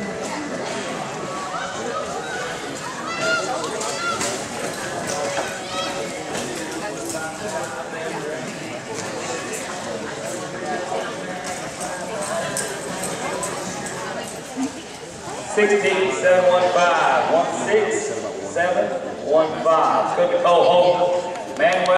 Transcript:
$16,715, 16,715. Let's go to Cole Holt. Man.